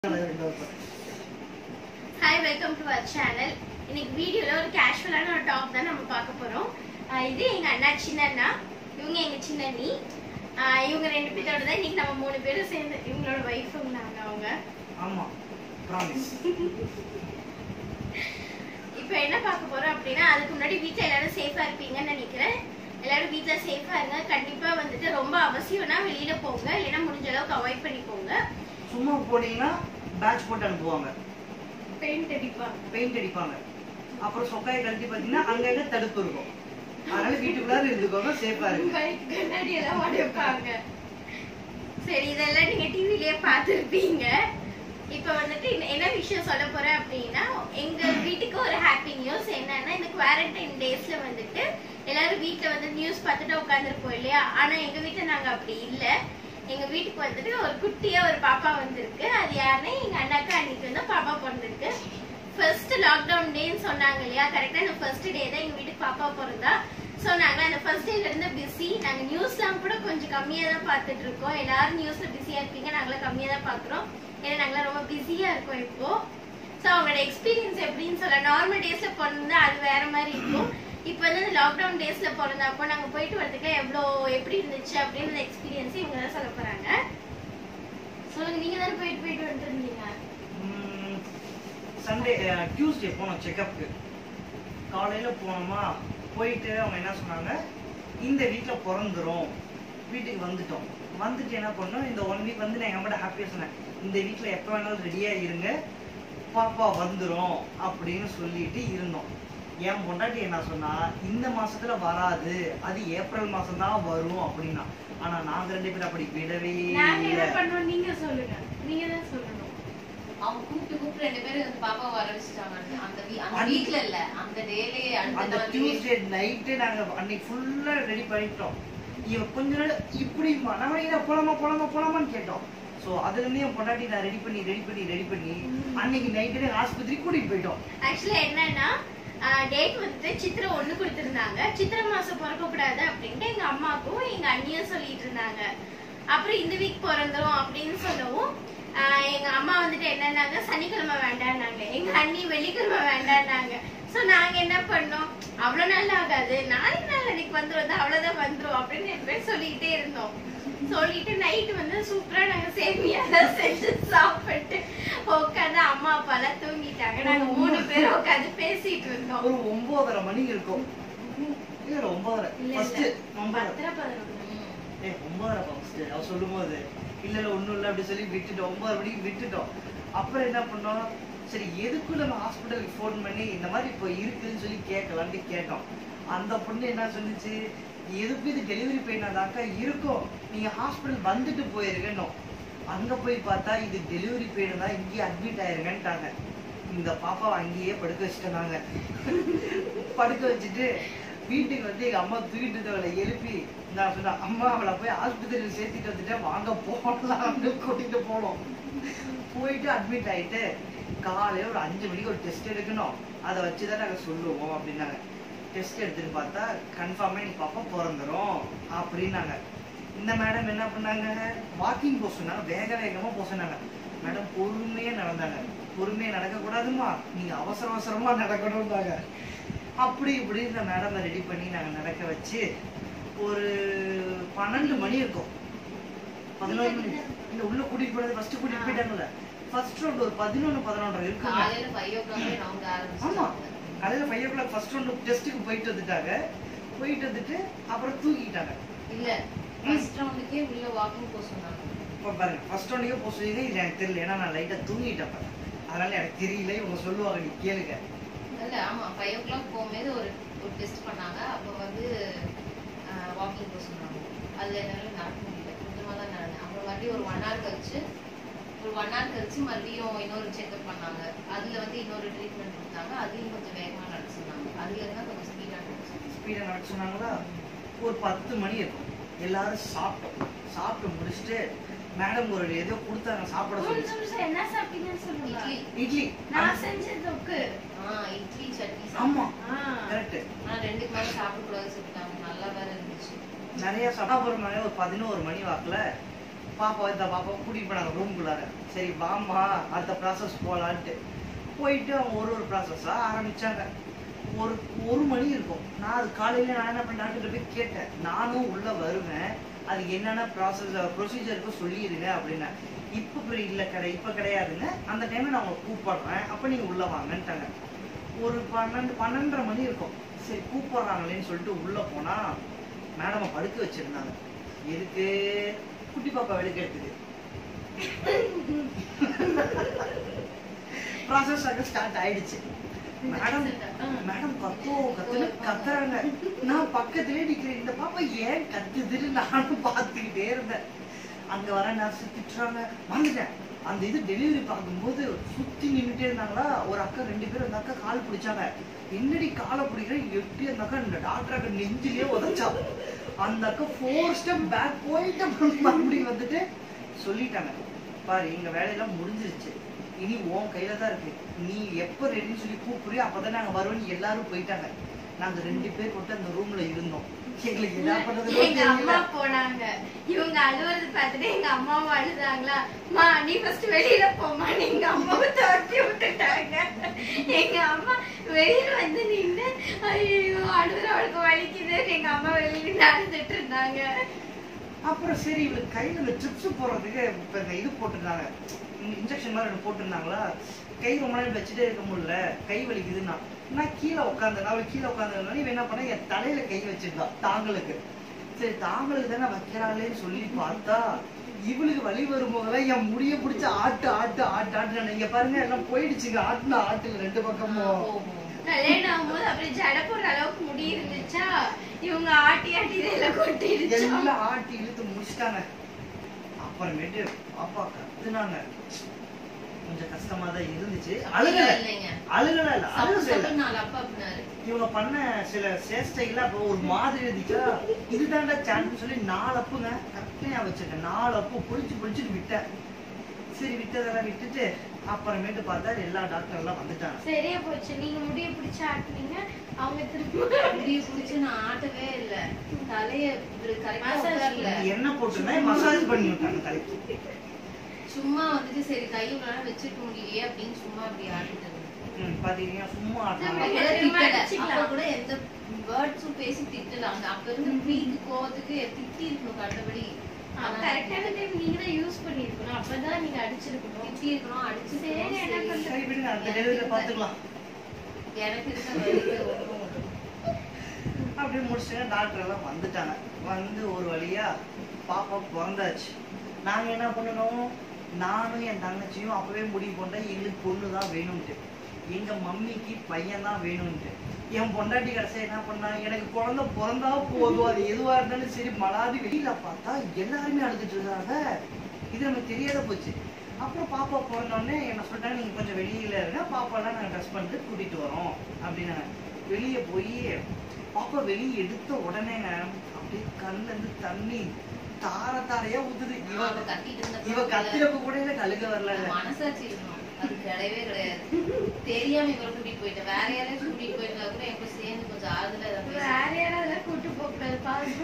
Hi, welcome to our channel. இன்னைக்கு வீடியோல ஒரு கேஷுவலான ஒரு டாப் தான் நம்ம பார்க்க போறோம். இது எங்க அண்ணா சின்னண்ணா, இவங்க எங்க சின்னண்ணி. இவங்க ரெண்டு பேரோட தான் இன்னைக்கு நம்ம மூணு பேரும் சேர்ந்து இவங்களோட வைஃபுங்க நாங்க அவங்க. ஆமா. ப்ராமிஸ். இப்போ என்ன பார்க்க போறோம் அப்படினா அதுக்கு முன்னாடி வீட்ல எல்லாரும் சேஃபா இருப்பீங்கன்னு நினைக்கிறேன். எல்லாரும் வீட்ல சேஃபா இருங்க. கண்டிப்பா வந்துட்டு ரொம்ப அவசியம்னா வெளியில போங்க, இல்லனா முடிஞ்ச அளவுக்கு அவாய்ட் பண்ணி போங்க. சும்மா போனீங்கன்னா பேட்ச் போட்டு அனுப்புவாங்க. பெயிண்ட் அடிப்பாங்க. அப்புறம் சொக்காயை கழட்டி பாத்தீங்கன்னா அங்கங்க தடுப்பு இருக்கும். அதனால வீட்டுக்குள்ளார இருந்துக்கோங்க, சேஃபா இருங்க. கண்ணாடி எல்லாம் உடைப்பாங்க. சரி, இதெல்லாம் நீங்க டிவிலயே பார்த்திருப்பீங்க. இப்போ வந்துட்டு என்ன விஷயம் சொல்ல போறேன் அப்படின்னா, எங்க வீட்டுக்கு ஒரு ஹாப்பி நியூஸ். என்னன்னா, இந்த குவாரண்டைன் டேஸ்ல வந்துட்டு எல்லாரும் வீட்டுல வந்து நியூஸ் பார்த்துட்டு உட்காந்துருப்போம் இல்லையா. ஆனா எங்க வீட்டுல நாங்க அப்படி இல்ல. எங்க வீட்டுக்கு வந்துட்டு ஒரு குட்டியா ஒரு பாப்பா வந்திருக்கு. அது யாருன்னா எங்க அண்ணாக்கு அன்னைக்கு வந்து பாப்பா பிறந்திருக்கு. ஃபர்ஸ்ட் லாக்டவுன் டேன்னு சொன்னாங்க இல்லையா, கரெக்டா அந்த ஃபர்ஸ்ட் டே தான் எங்க வீட்டுக்கு பாப்பா பிறந்தா. சோ நாங்க அந்த ஃபர்ஸ்ட் டேல இருந்து பிஸி. நாங்க நியூஸ்லாம் கூட கொஞ்சம் கம்மியா தான் பார்த்துட்டு இருக்கோம். எல்லாரும் நியூஸ்ல பிஸியா இருப்பீங்க, நாங்களும் கம்மியா தான் பாக்குறோம். ஏன்னா நாங்களாம் ரொம்ப பிஸியா இருக்கோம் இப்போ. சோ அவங்களோட எக்ஸ்பீரியன்ஸ் எப்படின்னு சொல்ல, நார்மல் டேஸ்ல பிறந்தா அது வேற மாதிரி இருக்கும். இப்போ வந்து இந்த லாக்டவுன் டேஸ்ல பிறந்தப்போ நாங்க போயிட்டு வரதுக்கு எப்படி இருந்துச்சு அப்படின்னு எக்ஸ்பீரியன்ஸ் இவங்க தான் சொல்ல போறாங்க. சொல்லுங்க, நீங்க தான் போயிட்டு வந்துட்டு இருந்தீங்க. சண்டே டியூஸ்டே போனோம் செக்அப்க்கு. காலையில போனோமா, போயிட்டு அவங்க என்ன சொன்னாங்க, இந்த வீட்ல பிறந்துரும், வீட்டுக்கு வந்துட்டோம். வந்துட்டு என்ன பண்ணோம், இந்த 1 வீக் வந்து நான் எங்க அம்மாட்ட ஹாப்பியா சொன்னேன், இந்த வீட்ல எப்ப வேணாலும் ரெடியா இருங்க, பாப்பா வந்துரும் அப்படின்னு சொல்லிட்டு இருந்தோம். என் பொண்டாட்டி என்ன சொன்னா, இந்த மாசத்துல வராது, அது ஏப்ரல் மாசம் தான் வரும் அப்படின்னா. ஆனா நாங்க 2 பேரும் அப்படி விடவே இல்ல. நீங்க சொல்லுங்க, நீங்க தான் சொல்லணும். அவங்க கூப்பிட்டு 2 பேரும் வந்து பாப்பா வர வச்சிட்டாங்க. அந்த வீக்ல இல்ல, அந்த டேலே அந்த டியூஸ்டே நைட்டு நாங்க அன்னைக்கு ஃபுல்லா ரெடி பண்ணிட்டோம். இவ கொஞ்ச நாள் இப்படி நம்ம போலாமான்னு கேட்டோம். சோ அதுல இருந்து என் பொண்டாட்டி நான் ரெடி பண்ணி அன்னைக்கு நைட்டே ஆஸ்பத்திரிக்கு கூட்டிட்டு போயிட்டோம். ஆக்சுவலா என்னன்னா, டேட் வந்துட்டு சித்திரை 1 கொடுத்திருந்தாங்க. சித்திரை மாசம் பிறக்க கூடாது அப்படின்ட்டு எங்க அம்மாக்கும் எங்க அண்ணியும் சொல்லிட்டு இருந்தாங்க. அப்புறம் இந்த வீக் பிறந்துரும் அப்படின்னு சொல்லவும் எங்க அம்மா வந்துட்டு என்னன்னாங்க, சனிக்கிழமை வேண்டான்னாங்க. எங்க அண்ணி வெள்ளிக்கிழமை வேண்டான்னாங்க. சோ நாங்க என்ன பண்ணோம், அவ்வளவு நாள் ஆகாது, 4 நாள் அன்னைக்கு வந்துரும், அவ்வளவுதான் வந்துரும் அப்படின்னு 2 பேரும் சொல்லிக்கிட்டே இருந்தோம். சொல்லிட்டு நைட்டு வந்து சூப்பரா நாங்க சேமியா செஞ்சு சாப்பிட்டு உட்காந்து அம்மா அப்பா எல்லாம் தூங்கிட்டாங்க. நாங்க 3 பேரும் உட்காந்து பேசிட்டு இருந்தோம். ஒரு 9:30 மணி இருக்கும். இல்ல 9:30 ஃபர்ஸ்ட் 9:30 ஃபர்ஸ்ட் அவ சொல்லும்போது இல்ல ஒண்ணும் இல்ல அப்படி சொல்லி விட்டுட்டோம். 9 மணிக்கு விட்டுட்டோம். அப்புறம் என்ன பண்ணோம், சரி எதுக்கும் நம்ம ஹாஸ்பிட்டலுக்கு ஃபோன் பண்ணி இந்த மாதிரி இப்போ இருக்குன்னு சொல்லி கேட்கலான்ட்டு கேட்டோம். அந்த பொண்ணு என்ன சொல்லிச்சு, எதுக்கு இது டெலிவரி பெயினாதாக்கா இருக்கும், நீங்க ஹாஸ்பிட்டல் வந்துட்டு போயிருக்கணும். அங்க போய் பார்த்தா இது டெலிவரி பெயின் தான், இங்கேயே அட்மிட் ஆயிருங்கன்ட்டாங்க. இந்த பாப்பாவை அங்கேயே படுக்க வச்சுட்டோம். நாங்க படுக்க வச்சுட்டு வீட்டுக்கு வந்து எங்க அம்மா தூக்கிட்டு இருந்தவளை எழுப்பி நான் சொன்னேன், அம்மா அவளை போய் ஆஸ்பத்திரியில் சேர்த்துட்டு வந்துட்டேன், வாங்க போகலாம்னு கூட்டிட்டு போனோம். போயிட்டு அட்மிட் ஆயிட்டு காலையில ஒரு 5 மணிக்கு ஒரு டெஸ்ட் எடுக்கணும், அதை வச்சுதான் நாங்க சொல்லுவோம் அப்படின்னாங்க. டெஸ்ட் எடுத்துட்டு பார்த்தா கன்ஃபார்மா நீ பாப்பா பிறந்துரும் அப்படின்னாங்க. இந்த மேடம் என்ன பண்ணாங்க, வாக்கிங் போக சொன்னாங்க, வேகமா போக சொன்னாங்க. மேடம் பொறுமையா நடந்தாங்க. பொறுமையா நடக்க கூடாதுமா, நீங்க அவசரமா நடக்கணும்னாங்க. அப்படி இப்படி இந்த மேடம் ரெடி பண்ணி நாங்க நடக்க வச்சு ஒரு 12 மணி இருக்கும். 11 மணி இந்த உள்ள கூட்டிட்டு போனது ஃபர்ஸ்ட் கூட்டிட்டு போயிட்டாங்கல்ல. ஃபர்ஸ்ட் ரவுண்ட் ஒரு 11:30 இருக்கும். காலையில 5 o'clock ரவுண்ட் ஆரம்பிச்சாங்க. ஆமா, காலையில 5 o'clock ஃபர்ஸ்ட் ரவுண்ட் டெஸ்ட்டுக்கு போயிட்டு வந்துட்டாங்க. போயிட்டு வந்துட்டு அப்புறம் தூங்கிட்டாங்க. இல்ல, ஃபர்ஸ்ட் ரவுண்டுக்கே உள்ள வாக்கிங் போக சொன்னாங்க. இப்ப பாருங்க, ஃபர்ஸ்ட் ரவுண்டுக்கே போக சொல்லி இது எனக்கு தெரியல, ஏன்னா நான் லைட்டா தூங்கிட்டேன். அதனால எனக்கு தெரியல, இவங்க சொல்லுவாங்க, நீ கேளுங்க. இல்ல, ஆமா 5 o'clock போகும்போது ஒரு டெஸ்ட் பண்ணாங்க. அப்ப வந்து வாக்கிங் போக சொன்னாங்க. அதுல என்னால நடக்க முடியல, கொஞ்சமா தான் நடந்தேன். அப்புறம் மறுபடியும் ஒரு 1 hour கழிச்சு மறுபடியும் இன்னொரு செக்அப் பண்ணாங்க. அதுல வந்து இன்னொரு ட்ரீட்மெண்ட் கொடுத்தாங்க. அதையும் கொஞ்சம் வேகமா நடக்க சொன்னாங்க. அதுல இருந்தா கொஞ்சம் ஸ்பீடா நடக்க சொன்னாங்களா. ஒரு 10 மணி இருக்கும். எல்லாரும் சாப்பிட்டு முடிச்சுட்டு மேடம் ஒரு ஏதோ கொடுத்தாங்க சாப்பிட சொல்லி. என்ன சாப்பிட்டீங்கன்னு சொல்லுங்க. இட்லி நான் செஞ்ச தொக்கு. இட்லி சட்னி. ஆமா, கரெக்ட். நான் 2க்கு மேல சாப்பிட கூடாதுன்னு சொல்லிட்டாங்க. நல்லா வேற இருந்துச்சு. நிறைய சாப்பிட ஒரு 11 மணி வாக்குல பாப்பா கூட்டிட்டு போனாங்க ரூம்குள்ளார. சரி வாமா அடுத்த ப்ராசஸ் போலான்ட்டு போயிட்டு அவங்க ஒரு ப்ராசஸா ஆரம்பிச்சாங்க. ஒரு மணி இருக்கும். நான் அது காலையில நான் என்ன பண்ண டாக்டர் போய் கேட்டேன், நானும் உள்ள வருவேன், அது என்னென்ன ப்ரொசீஜருக்கு சொல்லிடுங்க அப்படின்னா. இப்ப கிடையாதுங்க, அந்த டைம்ல நான் உங்களை கூப்பிடுறேன், அப்ப நீங்க உள்ள வாங்கன்ட்டாங்க. ஒரு 12:30 மணி இருக்கும். சரி கூப்பிடுறாங்களேன்னு சொல்லிட்டு உள்ள போனா மேடமை படுக்க வச்சிருந்தாங்க. எதுக்கு? குட்டி பாப்பா வெளுக்கிறதுக்கு. ப்ராசஸ் ஸ்டார்ட் ஆயிடுச்சு. மேடம் கத்துறாங்க. நான் பக்கத்திலே நிக்கிறேன். இந்த பாப்பா ஏன் கத்துதுன்னு நானும் பார்த்துக்கிட்டே இருந்தேன். அங்க வர நர்ஸ் திட்டுறாங்க. வந்துட்டேன். அந்த இது டெலிவரி பார்க்கும்போது சுத்தி நின்றுட்டே இருந்தாங்களா. ஒரு அக்கா 2 பேரும் அந்த அக்கா கால் பிடிச்சாங்க. என்னடி காலை பிடிக்கிறேன் எப்படி அந்த அக்கா இந்த டாக்டர் நெஞ்சிலே உதச்சா. அந்த அக்கா 4 ஸ்டெப் பேக் போயிட்டு மறுபடியும் வந்துட்டு சொல்லிட்டாங்க, பாரு எங்க வேலையெல்லாம் முடிஞ்சிருச்சு, இனி உன் கையில தான் இருக்கு, நீ எப்ப ரெடின்னு சொல்லி கூப்பிடுறியோ அப்பதான் நாங்க வருவோம்னு எல்லாரும் போயிட்டாங்க. நாங்க 2 பேர் மட்டும் அந்த ரூம்ல இருந்தோம். எங்களுக்கு என்ன பண்றது? எங்க அம்மா போனாங்க. இவங்க அழுவுறது பார்த்துட்டு எங்க அம்மாவும் அழுதாங்களா. மா நீ ஃபர்ஸ்ட் வெளியில போமா, எங்க அம்மாவை துரத்தி விட்டுட்டாங்க. எங்க அம்மா வெளியில வந்து நின்று ஐயோ அழுகுறவளுக்கு வலிக்குது, எங்க அம்மா வெளியில நடந்துட்டு இருந்தாங்க. அப்புறம் சரி இவளுக்கு கையில இந்த ட்ரிப்ஸ் போடுறதுக்கு இப்ப இந்த இது போட்டிருந்தாங்க, இன்ஜெக்ஷன் மாதிரி போட்டிருந்தாங்களா. கை ரொம்ப நேரம் வச்சுட்டே இருக்க முடியல, கை வலிக்குதுன்னா நான் கீழே உட்காந்தேன். அவளுக்கு கீழே உட்காந்துருந்தா இவன் என்ன பண்ண என் தலையில கை வச்சிருந்தா தாங்களுக்கு. சரி தாங்களுக்கு தானே வைக்கிறாளேன்னு சொல்லி பார்த்தா இவளுக்கு வலி வரும்போதெல்லாம் என் முடிய பிடிச்ச ஆட்டு இங்க பாருங்க எல்லாம் போயிடுச்சுங்க. ஆட்டுல 2 பக்கமும் கல்யாணம் ஆகும்போது அப்படியே ஜடை போடுற அளவுக்கு முடி இருந்துச்சா, இவங்க ஆட்டி இதெல்லாம் கொட்டிடுச்சு. எல்லாம் ஆட்டி இழுத்து முடிச்சிட்டாங்க. அப்புறமேட்டு பாப்பா கத்துனாங்க. கொஞ்சம் கஷ்டமா தான் இருந்துச்சு. அழுகல இவங்க பண்ண சில சேஷ்டைகள ஒரு மாதிரி இருந்துச்சா. இதுதான்டா சான்ஸ் சொல்லி 4 அப்புங்க கற்பனையா வச்சிருக்கேன். 4 அப்பு புடிச்சுட்டு விட்டேன். சரி விட்டதெல்லாம் விட்டுட்டு அப்புறமேட்டு பார்த்தா எல்லா டாக்டர் எல்லாம் வந்துட்டாங்க. சரியா போச்சு. நீங்க முடிய பிடிச்சு ஆட்டுனீங்க, அவங்க திரும்ப முடிய பிடிச்சு நான் ஆட்டவே இல்ல. தலைய என்ன போட்டுருந்தேன் மசாஜ் பண்ணி விட்டாங்க தலைக்கு. சும்மா வந்துட்டு சரி கை உள்ள வச்சிருக்க முடியலையே அப்படின்னு சும்மா அப்படி ஆட்டிட்டு பாத்தீங்கன்னா சும்மா அப்ப கூட எந்த வேர்ட்ஸும் பேசி திட்டலாங்க. அப்ப இருந்து வீக்கு கோவத்துக்கு திட்டி இருக்கணும் கண்டபடி. கரெக்டான டைம் நீங்க தான் யூஸ் பண்ணிருக்கணும். அப்பதான் நீங்க அடிச்சிருக்கணும், திட்டி இருக்கணும், அடிச்சு. சரி என்ன பண்றது, விடுங்க அந்த டெலிவரியில பாத்துக்கலாம். எனக்கு இருக்க அப்படியே முடிச்சுங்க. டாக்டர் எல்லாம் வந்துட்டாங்க. வந்து ஒரு வழியா பாப்பா பிறந்தாச்சு. நாங்க என்ன பண்ணணும், நானும் என் தங்கச்சியும் அப்பவே முடிவு பண்ணோம் எங்களுக்கு பொண்ணுதான் வேணும்ட்டு. எங்க மம்மிக்கு பையன் தான் வேணும்ட்டு. என் பொண்டாட்டி கடைசியா என்ன பண்ணா, எனக்கு குழந்தை பிறந்தா போதும், அது எதுவா இருந்தாலும் சரி மலாதி. வெளியில பார்த்தா எல்லாருமே அழுதுட்டு இருக்காங்க. இது நமக்கு தெரியாத போச்சு. அப்புறம் பாப்பா பிறந்தோடனே என்ன சொல்லிட்டாங்க, நீங்க கொஞ்சம் வெளியில இருங்க, பாப்பாலாம் நாங்க ட்ரெஸ் பண்ணிட்டு கூட்டிட்டு வரோம் அப்படின்னாங்க. வெளியே போய் பாப்பா வெளியே எடுத்த உடனேங்க அப்படியே கண்ணுல இருந்து தண்ணி தாரையா ஊத்துது. இவ கத்திரப்ப கூட எனக்கு அழுக வரல. மனசாட்சி இருக்கணும், அது கிடையவே கிடையாது. தெரியாம இவரை கூட்டிட்டு போயிட்டேன். வேற யாரையும் கூட்டிட்டு போயிருந்தா கூட எப்ப சேர்ந்து கொஞ்சம் ஆறுதலா வேற யாராவது கூட்டு போக்கூடாது,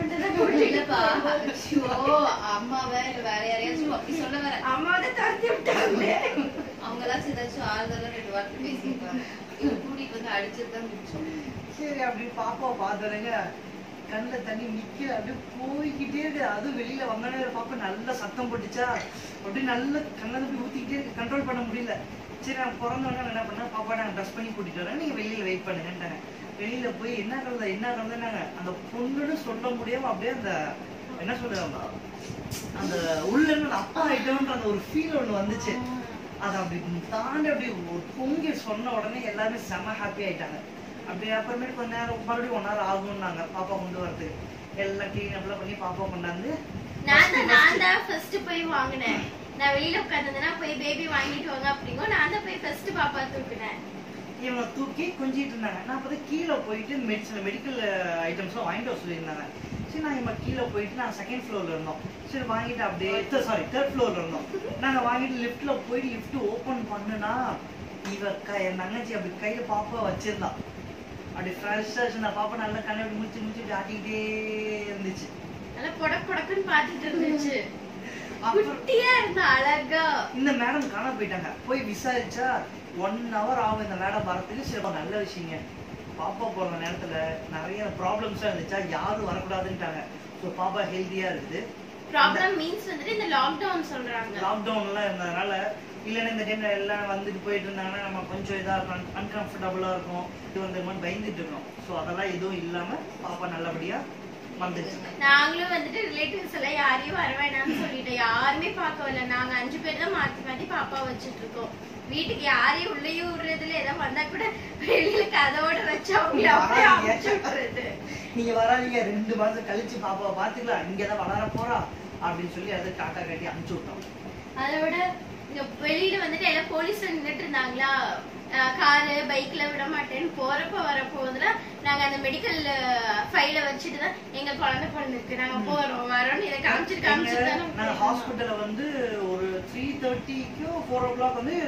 அம்மாவை இல்ல வேற யாரையாச்சும் அப்படி சொல்ல வர. அம்மாவை தரத்தி விட்டாங்க. அவங்க எல்லாம் ஏதாச்சும் ஆறுதலா 2 வார்த்தை பேசியிருப்பாங்க. இவங்க கூட்டிட்டு வந்து அடிச்சதுதான் மிச்சம். சரி அப்படி பாப்பா பாத்துறேங்க, கண்ணுல தண்ணி நிக்கல, அப்படியே போய்கிட்டே இருக்கு. அதுவும் வெளியில வந்தோடனே பாப்பா நல்லா சத்தம் போட்டுச்சா, அப்படியே நல்ல கண்ணை போய் ஊத்திக்கிட்டே இருக்கு, கண்ட்ரோல் பண்ண முடியல. சரி நான் பிறந்தோடனே என்ன பண்ணா, பாப்பா நாங்க ட்ரெஸ் பண்ணி கூட்டிட்டு வரேன், நீங்க வெளியில வெயிட் பண்ணுங்கன்ட்டாங்க. வெளியில போய் என்ன கலந்தாங்க அந்த பொண்ணுன்னு சொல்ல முடியாம அப்படியே அந்த என்ன சொல்றாங்க அந்த உள்ள இருந்து அப்பா ஆயிட்டோன்ற அந்த ஒரு ஃபீல் ஒண்ணு வந்துச்சு. அதை அப்படி தாண்டி அப்படி ஒரு பொங்கி சொன்ன உடனே எல்லாருமே செம ஹாப்பி ஆயிட்டாங்க. அப்படி அப்புறமேட்டு கொஞ்ச நேரம் மறுபடியும் 1 hour ஆகும்னாங்க பாப்பா கொண்டு வரதுக்கு. எல்லாம் கிளீன் அப்லாம் பண்ணி பாப்பா கொண்டாந்து நான் தான் ஃபர்ஸ்ட் போய் வாங்கினேன். நான் வெளியில உட்கார்ந்தேன்னா போய் பேபி வாங்கிட்டு வாங்க அப்படிங்கோ, நான் தான் போய் ஃபர்ஸ்ட் பாப்பா தூக்குனேன். இவங்க தூக்கி கொஞ்சிட்டு இருந்தாங்க. நான் அப்போ கீழே போயிட்டு மெடிக்கல் ஐட்டம்ஸ்லாம் வாங்கிட்டு வர சொல்லியிருந்தாங்க. சரி நான் இவங்க கீழே போயிட்டு நான் 2nd floorல இருந்தோம். சரி வாங்கிட்டு அப்படியே 3rd floorல இருந்தோம். நாங்க வாங்கிட்டு லிஃப்ட்ல போயிட்டு லிஃப்ட் ஓபன் பண்ணுனா இவ என் தங்கச்சி அப்படி கையில பாப்பா வச்சிருந்தா. அப்படி ஃப்ரெஷ்ஷா இருந்துச்சு. பாப்பா நல்லா கண்ணை முடிச்சு ஆட்டிக்கிட்டே இருந்துச்சு. நல்லா பொடக்குன்னு பார்த்துட்டு இருந்துச்சு. குட்டியா இருந்தா அழகா. இந்த மேடம் காண போயிட்டாங்க. போய் விசாரிச்சா 1 hour ஆகும் இந்த மேடம் வரதுக்கு. சரி நல்ல விஷயங்க. பாப்பா போற நேரத்துல நிறைய ப்ராப்ளம்ஸ் இருந்துச்சா, யாரும் வரக்கூடாதுன்ட்டாங்க. ஸோ பாப்பா ஹெல்த்தியா இருக்குது. ப்ராப்ளம் மீன்ஸ் வந்துட்டு இந்த லாக்டவுன் சொல்றாங்க. லாக்டவுன்லாம் இருந்ததுனால இல்லைன்னா இந்த டைம்ல எல்லாம் வந்துட்டு போயிட்டு இருந்தாங்கன்னா நம்ம கொஞ்சம் இதா இருக்கும், அன்கம்ஃபர்டபுளா இருக்கும், இது வந்து பயந்துட்டு இருக்கோம். ஸோ அதெல்லாம் எதுவும் இல்லாம பாப்பா நல்லபடியா வந்துச்சு. நாங்களும் வந்துட்டு ரிலேட்டிவ்ஸ் எல்லாம் யாரையும் வர வேணாம்னு சொல்லிட்டோம். யாருமே பார்க்க வரல. நாங்க 5 பேர் தான் மாத்தி மாத்தி பாப்பா வச்சுட்டு இருக்கோம். வீட்டுக்கு யாரையும் உள்ளேயும் விடுறதுல ஏதாவது வந்தா கூட வெளியில கதவோட வச்சு அவங்கள அப்படியே அமுச்சு விட்டுறது. நீங்க வராதீங்க, 2 மாசம் கழிச்சு பாப்பாவை பாத்துக்கலாம், இங்கதான் வளர போறா அப்படின்னு சொல்லி அதை டாட்டா கட்டி அனுப்பிச்சு விட்டோம். அதை விட இங்க வெளியில வந்துட்டு எல்லாம் போலீஸ்ல நின்னுட்டு இருந்தாங்களா, காரு பைக்ல விட மாட்டேன்னு போறப்ப வரப்போதுல நாங்க அந்த மெடிக்கல் ஃபைல வச்சுட்டு தான் எங்க குழந்தை பொண்ணுக்கு நாங்க போறோம் வரோம்னு இதை காமிச்சிட்டு நாங்க ஹாஸ்பிட்டல்ல வந்து ஒரு 3:30க்கு 4 o'clock வந்து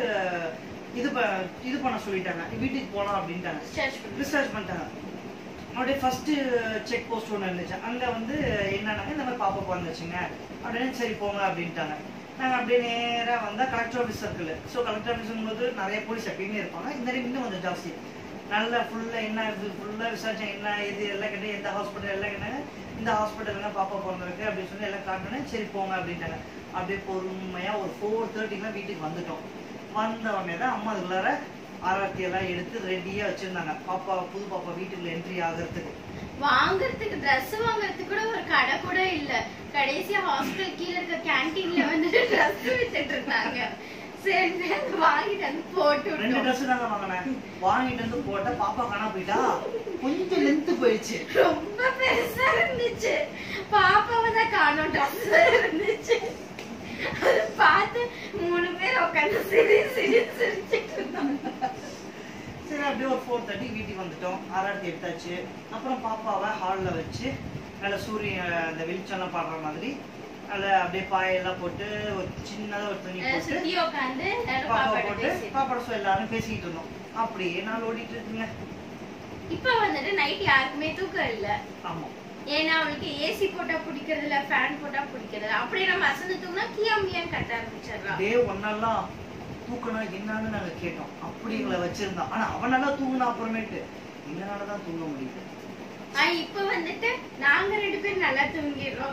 இது பண்ண சொல்லிட்டாங்க, வீட்டுக்கு போலாம் அப்படின்ட்டாங்க. டிஸ்சார்ஜ் பண்ணிட்டாங்க. அப்படியே ஃபர்ஸ்ட் செக் போஸ்ட் ஒன்று இருந்துச்சு. அங்க வந்து என்னன்னா இந்த மாதிரி பாப்பா பிறந்துச்சுங்க அப்படின்னு, சரி போங்க அப்படின்ட்டாங்க. நாங்க அப்படியே நேரா வந்தா collector office circle. So collector office போது நிறைய போலீஸ் எப்பயுமே இருப்பாங்க. இந்த டைம் இன்னும் கொஞ்சம் ஜாஸ்தி. நல்லா ஃபுல்லா என்ன ஃபுல்லா விசாரிச்சேன், என்ன இது எல்லாம் கேட்டு எந்த ஹாஸ்பிட்டல் எல்லாம் கேட்டாங்க. இந்த ஹாஸ்பிட்டல் பாப்பா பிறந்திருக்கு அப்படின்னு சொல்லி எல்லாம் காட்டினேன். சரி போங்க அப்படின்ட்டாங்க. அப்படியே பொறுமையா ஒரு 4:30 வீட்டுக்கு வந்துட்டோம். வந்த உடனே தான் அம்மா அதுக்குள்ளார ஆராத்தி எல்லாம் எடுத்து ரெடியா வச்சிருந்தாங்க. பாப்பா புது பாப்பா வீட்டுக்குள்ள என்ட்ரி ஆகிறதுக்கு. வாங்குறதுக்கு ட்ரெஸ் வாங்குறதுக்கு கூட ஒரு கடை கூட இல்ல. கடைசியா ஹாஸ்பிட்டல் கீழ இருக்க கேண்டீன்ல வந்துட்டு ட்ரெஸ் வித்துட்டு இருந்தாங்க. சரி வாங்கிட்டு வந்து போட்டு 2 ட்ரெஸ் தாங்க வாங்கினேன். வாங்கிட்டு வந்து போட்ட பாப்பா காணா போயிட்டா. கொஞ்சம் லென்த் போயிடுச்சு, ரொம்ப பெருசா இருந்துச்சு. பாப்பாவை தான் காணோம், ட்ரெஸ் இருந்துச்சு. அதை பார்த்து 3 பேர் உட்காந்து சிரிச்சுட்டு இருந்தாங்க. சரி அப்படியே ஒரு 4:30 வீட்டுக்கு வந்துட்டோம். ஆராத்தி எடுத்தாச்சு. அப்புறம் பாப்பாவை ஹாலில் வச்சு நல்ல சூரியன் அந்த வெளிச்சம்லாம் பாடுற மாதிரி அதில் அப்படியே பாயெல்லாம் போட்டு ஒரு சின்னதாக ஒரு துணி போட்டு பாப்பா போட்டு பாப்பாட எல்லாரும் பேசிக்கிட்டு இருந்தோம். அப்படியே நாள் ஓடிட்டு இருக்குங்க. இப்ப வந்துட்டு நைட் யாருக்குமே தூக்கம் இல்ல. ஆமா, ஏன்னா அவளுக்கு ஏசி போட்டா பிடிக்கிறது இல்ல, ஃபேன் போட்டா பிடிக்கிறது. அப்படியே நம்ம அசந்து தூங்கினா கியாமியான்னு கட்ட ஆரம்பிச்சிடலாம். டே ஒன்னெல்லாம் தூக்கணும் என்னன்னு நாங்க கேட்டோம். அப்படி எங்களை வச்சிருந்தோம். ஆனா அவனால தூங்கினா அப்புறமேட்டு எங்களாலதான் தூங்க முடியுது. இப்ப வந்துட்டு நாங்க 2 பேரும் நல்லா தூங்கிடுறோம்.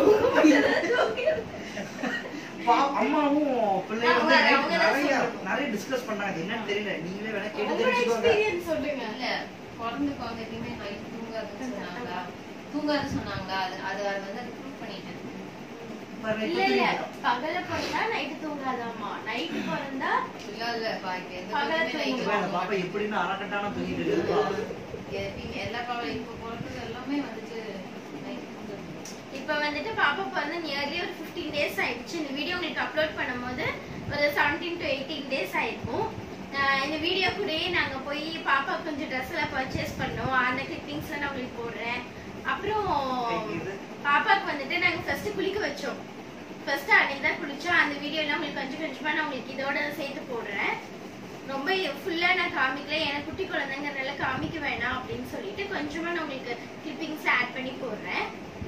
அம்மாவும் பிள்ளைங்க நிறைய டிஸ்கஸ் பண்ணாங்க. என்னன்னு தெரியல, நீங்களே வேணா கேட்டு தெரிஞ்சுக்கோங்க. சொல்லுங்க. இல்ல பிறந்த குழந்தைக்குமே நைட் தூங்காதுன்னு சொன்னாங்களா, தூங்காது சொன்னாங்களா, அது வந்து அது ப்ரூவ் பண்ணிட்டேன். இல்ல பகல பிறந்தா நைட்டு தூங்காதாமா, நைட்டு பிறந்தா இல்ல பாப்பா எப்படின்னு அரக்கட்டான தூங்கிட்டு இருக்கு. எல்லா பாவம் இப்ப பிறந்தது எல்லாமே வந்துட்டு இப்ப வந்துட்டு பாப்பா பிறந்து நியர்லி ஒரு 15 days ஆயிடுச்சு. இந்த வீடியோ உங்களுக்கு அப்லோட் பண்ணும்போது ஒரு 17 to 18 days ஆயிருக்கும். இந்த வீடியோ கூடயே நாங்க போய் பாப்பா கொஞ்சம் ட்ரெஸ் எல்லாம் பர்ச்சேஸ் பண்ணோம். அந்த கிளிப்பிங்ஸ் நான் உங்களுக்கு போடுறேன். அப்புறம் பாப்பாக்கு வந்துட்டு நாங்க ஃபர்ஸ்ட் குளிக்க வச்சோம். ஃபர்ஸ்ட் அன்னைக்கு தான் குளிச்சோம். அந்த வீடியோ எல்லாம் உங்களுக்கு கொஞ்சம் கொஞ்சமா நான் உங்களுக்கு இதோட சேர்த்து போடுறேன். ரொம்ப ஃபுல்லா நான் காமிக்கல, எனக்கு குட்டி குழந்தைங்கனால காமிக்க வேணாம் அப்படின்னு சொல்லிட்டு கொஞ்சமா நான் உங்களுக்கு கிளிப்பிங்ஸ் ஆட் பண்ணி போடுறேன்.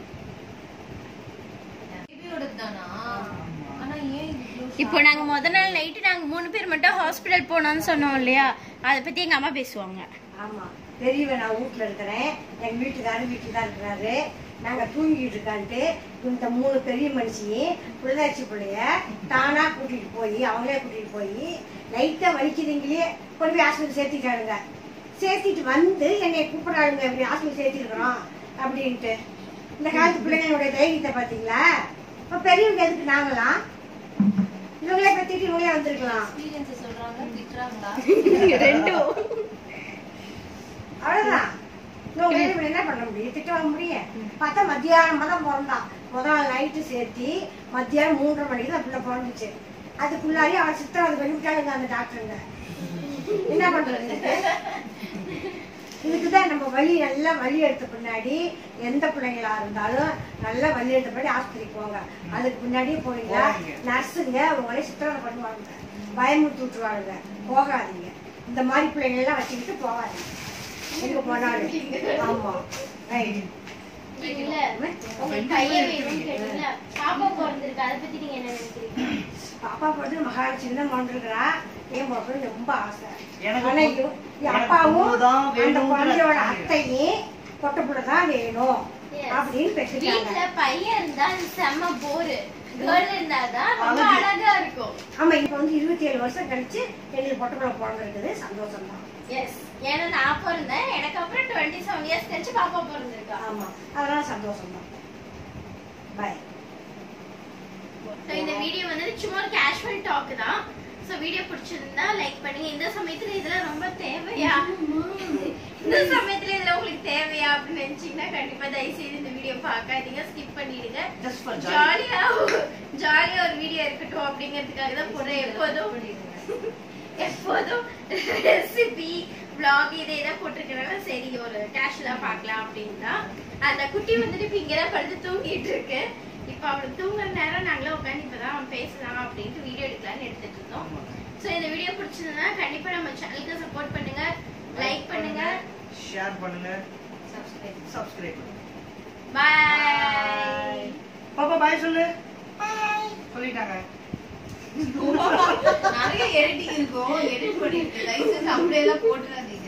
இப்போ நாங்க முதல் நாள் நைட்டு நாங்க 3 பேர் மட்டும் ஹாஸ்பிடல் போனோம்னு சொன்னோம் இல்லையா, அதை பத்தி எங்க அம்மா பேசுவாங்க. ஆமா, பெரியவன் நான் வீட்டுல இருக்கிறேன், எங்க வீட்டுக்காரர் வீட்டுல தான் இருக்கிறாரு. நாங்க தூங்கிட்டு இருக்கான்ட்டு இந்த 3 பெரிய மனுஷியும் புள்ளதாச்சி பிள்ளைய தானா கூட்டிட்டு போய் அவங்களே கூட்டிட்டு போய் லைட்டா வலிக்குதுங்களே கொண்டு போய் ஹாஸ்பிட்டல் சேர்த்திட்டானுங்க. சேர்த்திட்டு வந்து என்னை கூப்பிடாளுங்க, இப்படி ஹாஸ்பிட்டல் சேர்த்திருக்கிறோம் அப்படின்ட்டு. இந்த காலத்து பிள்ளைங்களுடைய தைரியத்தை பாத்தீங்களா? இப்ப பெரியவங்க எதுக்கு நாங்களாம் இவங்களே பத்திட்டு இவங்களே வந்திருக்கலாம். அவ்வளவுதான். என்ன பண்ண முடியும், திட்ட வாங்க முடியும். பார்த்தா மத்தியானமா தான் பிறந்தான். முதல் நாள் நைட்டு சேர்த்தி மத்தியானம் 3:30 மணிக்கு தான் பிள்ளை பிறந்துச்சு. அதுக்குள்ளாரி அவன் சித்திரவதை பண்ணிவிட்டாளுங்க அந்த டாக்டருங்க. என்ன பண்றது? இதுக்குதான் நம்ம வலி நல்லா வலி எடுத்த பின்னாடி எந்த பிள்ளைங்களா இருந்தாலும் நல்லா வலி எடுத்த பின்னாடி ஆஸ்பத்திரிக்கு போங்க. அதுக்கு பின்னாடியே போனீங்களா நர்ஸுங்க உங்களே சித்திரவதை பண்ணுவாங்க, பயமுறுத்தி விட்டுருவாங்க. போகாதீங்க, இந்த மாதிரி பிள்ளைங்க எல்லாம் வச்சுக்கிட்டு போகாதீங்க எங்க போனாலும். ஆமா ரைட். இருக்கீங்கல்ல, உங்க பையன் வேணும்னு கேட்டீங்கல்ல, பாப்பா பிறந்திருக்கு, அதை பத்தி நீங்க என்ன நினைக்கிறீங்க? பாப்பா பொண்ணு மகாலட்சுமி தான் பிறந்திருக்கிறா. என் பொண்ணு ரொம்ப ஆசை. எனக்கு ஆனா என் அப்பாவும் பொண்ணுதான் அந்த வேணும்னு குழந்தையோட நான் அத்தையும் பொட்ட புள்ள தான் வேணும் Yes. அப்படின்னு பெற்றுட்டாங்க. வீட்ல பையன் இருந்தா அது செம்ம போரு, கேர்ள் இருந்தாதான் ரொம்ப அழகா இருக்கும். ஆமா, இப்ப வந்து 27 வருஷம் கழிச்சு எங்களுக்கு பொட்ட புள்ள பிறந்திருக்குது. சந்தோஷம் தான். எஸ், ஏன்னா நான் பிறந்தேன், எனக்கு அப்புறம் 27 இயர்ஸ் கழிச்சு பாப்பா பிறந்திருக்கா. ஆமா, அதெல்லாம் சந்தோஷம் தான். பாய். So, இந்த வீடியோ வந்து சும்மா ஒரு கேஷுவல் டாக் தான். சோ வீடியோ பிடிச்சிருந்தா லைக் பண்ணுங்க. இந்த சமயத்துல இதெல்லாம் ரொம்ப தேவையா, இந்த சமயத்துல இதெல்லாம் உங்களுக்கு தேவையா அப்படின்னு நினைச்சீங்கன்னா கண்டிப்பா தயவு செய்து இந்த வீடியோ பார்க்காதீங்க, ஸ்கிப் பண்ணிடுங்க. Just for jolly. ஜாலியா ஒரு வீடியோ இருக்கட்டும் அப்படிங்கிறதுக்காக தான் போடுறேன். எப்போதும் ரெசிபி vlog இதே தான் போட்டிருக்கனால சரி ஒரு கேஷுவலா பார்க்கலாம் அப்படின்னு தான். அந்த குட்டி வந்துட்டு இப்ப இங்கதான் படுத்து தூங்கிட்டு இருக்கு. இப்ப அவளுக்கு தூங்குற நேரம் நாங்களும் உட்காந்து இப்பதான் பேசலாம் அப்படின்ட்டு வீடியோ எடுக்கலாம்னு எடுத்துட்டு இருந்தோம். சோ இந்த வீடியோ பிடிச்சிருந்தா கண்டிப்பா நம்ம சேனலுக்கு சப்போர்ட் பண்ணுங்க, லைக் பண்ணுங்க, ஷேர் பண்ணுங்க, சப்ஸ்கிரைப் சப்ஸ்கிரைப் பண்ணுங்க. பாய். பாப்பா பாய் சொல்லு. சொல்லிட்டாங்க. நிறைய எடிட்டிங் இருக்கும், எடிட் பண்ணிட்டு லைசன்ஸ் அப்படியே எல்லாம் போட்டுறாதீங்க.